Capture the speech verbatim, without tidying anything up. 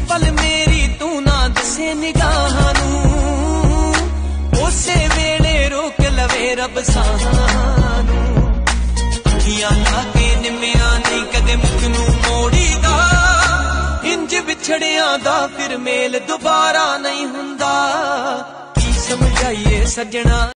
पल मेरी तू ना दसे निगाहां नूं, उसे वेले रोक लवे रब साहां नूं। अखियां ला के निम्मिया नहीं कदे मुख नूं मोड़ी दा, इंज विछड़ियां दा फिर मेल दोबारा नहीं हुंदा। की समझाइए सजना।